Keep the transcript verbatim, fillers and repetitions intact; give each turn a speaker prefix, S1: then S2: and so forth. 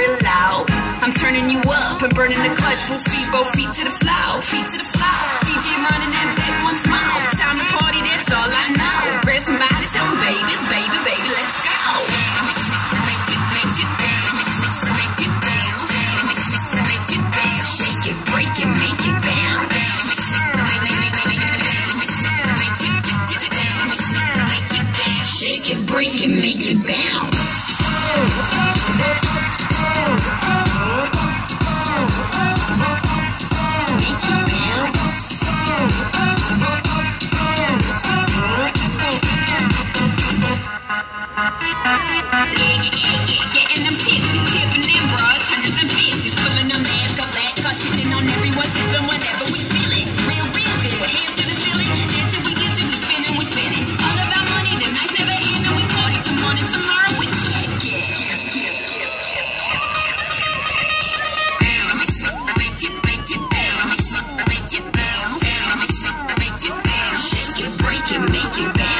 S1: real loud. I'm turning you up and burning the clutch, full speed, both feet to the floor, feet to the floor. D J running that back once more. Time to party, that's all I know. Grab somebody, tell them, baby, baby, baby, let's go. Shake it, break it, make it bounce. Shake it, break it, make it bounce. Getting them tipsy, tipping them broads, hundreds and fifties, pulling them ass, got that, cause shitting on everyone, sipping whatever we feeling. Real, real good, hands to the ceiling, dance till we dance till we spinning, we spinning. All about money, the nights never end, and we party till morning tomorrow with check it. Shake it, break it, make it bounce.